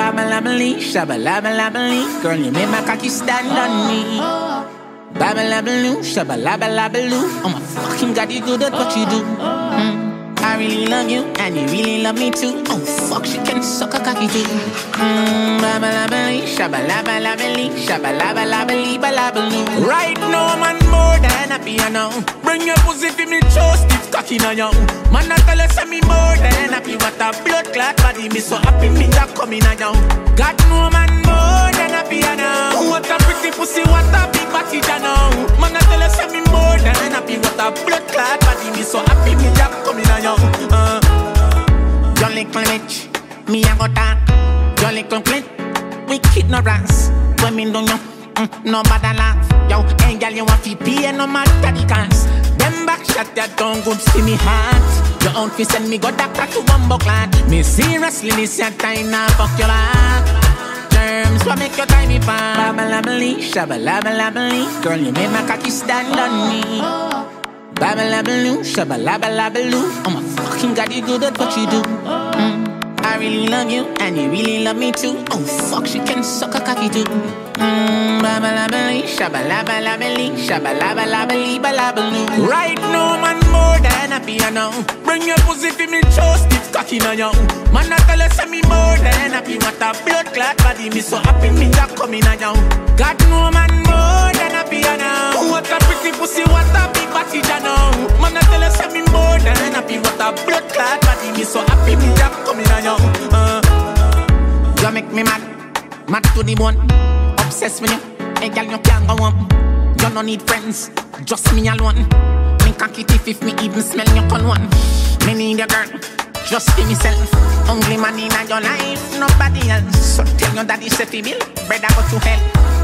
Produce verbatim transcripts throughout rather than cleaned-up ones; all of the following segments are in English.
Babalabalee, shabalabalabali. Girl, you make my cocky stand on me. Babalabaloo, shabalabalabalo. Oh my fucking god, you good at what you do. Mm. I really love you, and you really love me too. Oh fuck, she can suck a cocky too. Mm. Babalabalee, shabalabalabali. Shabalabalabali, balabaloo. Right now, man, more than a piano. Bring your pussy for me, chose this cocky now, yo. Man, I tell us me more than happy. What a blood clot body, me so happy me that coming now, yo. Got no man more than a piano. What a pretty pussy, what a big body, you know. Man, I tell us me more than happy. What a blood clot body, me so happy me that coming now, yo. Uh, your little bitch, me a go talk. Your little clit, we ignorance. When me don't know, mm, no bother laugh. Yo, hey girl, you want to pay no matter the cost. Them back shot that don't good see me heart. Your own fi send me go doctor to bumbo clad. Me seriously this your time now fuck your heart. Germs what make your time me fun. Babalabalee, shabalabalabali. Girl, you made my cocky stand on me. Babalabaloo, shabalabalabalo. Oh my fucking god, you good at what you do. Mm. I really love you, and you really love me too. Oh fuck, she can suck a cocky too. Mmm, babalabalee, shabalabalabali. Shabalabalabali, balabaloo. Right now, man, more than a piano. Bring your pussy for me, chose this cocky now, yo. Man, I tell us me more than happy. What a blood clot body, me so happy me that coming now, yo. Got no man more than a piano. What a pretty pussy, what a big body, you know. Man, I tell us me more than happy. What a blood clot body, me so happy me that coming now, yo. Uh, you make me mad, mad to the bone. Obsessed with you, hey girl, you can't go on. You don't need friends, just me alone. Me can't keep it if me even smell your cologne. Me need a girl, just be myself. Only man in your life, nobody else. So tell your daddy set the bill, bread I go to hell.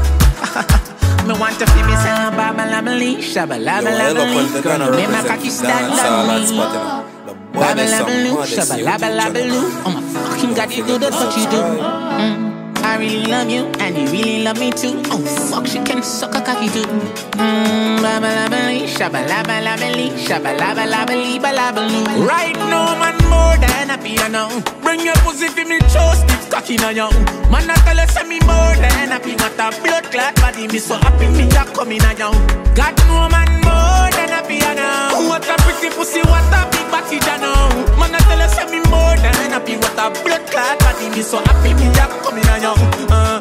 Me want to feel myself. Babalabalee, shabalabalabali. Girl, you make my cocky stand on me. Babalabaloo, shabalabalabalo. Oh my fucking god, you good at what you do. Mm. I really love you, and you really love me too. Oh fuck, she can suck a cocky too. Mmm, babalabalee, shabalabalabali. Shabalabalabali, balabaloo. Right now, man, more than a piano. Bring your pussy for me, chose this cocky now, yo. Man, I tell us me more than happy. What a blood clot body, me so happy me that coming now, yo. Got no man more than a piano. What a pretty pussy, what a big body, you know. Man, I tell us me more than happy. What a blood clot body, me so happy me that coming now, yo. Uh,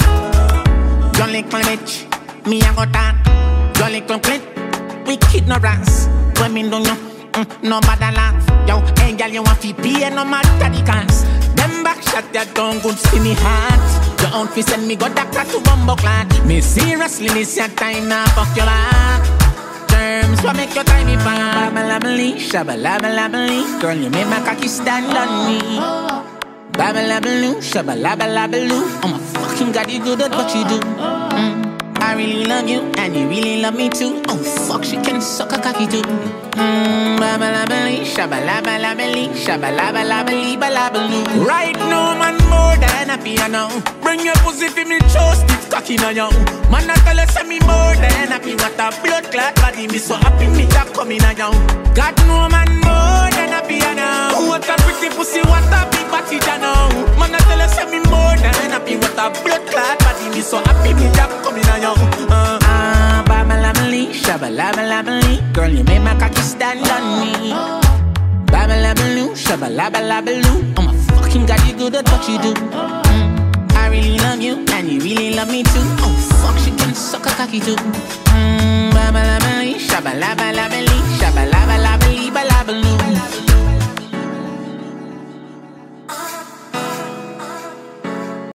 your little bitch, me a go talk. Your little clit, we ignorance. When me don't know, mm, no bother laugh. Yo, hey girl, you want to pay no matter the cost. Them back shot that don't good see me heart. Your own fi send me go doctor to bumbo clad. Me seriously this your time now fuck your heart. Germs what make your time me fun. Babalabalee, shabalabalabali. Girl, you made my cocky stand on me. Babalabaloo, shabalabalabalo. Oh my fucking god, you good at what you do. Mm. I really love you, and you really love me too. Oh fuck, she can suck a cocky too. Mmm, babalabalee, shabalabalabali. Shabalabalabali, balabaloo. Right now, man, more than a piano. Bring your pussy for me, chose this cocky now, yo. Man, I tell us me more than happy. What a blood clot body, me so happy me that coming now, yo. Got no man more than a piano. What a pretty pussy, what a big body, you know. Man, I tell us me more than happy. What a blood clot body, me so happy me that coming now, yo. Uh, ah, babalabalee, shabalabalabali. Girl, you made my cocky stand on me. Babalabaloo, shabalabalabalo. Oh my fucking god, you good at what you do. Mm. I really love you, and you really love me too. Oh fuck, she can suck a cocky too. Mmm, babalabalee, shabalabalabali.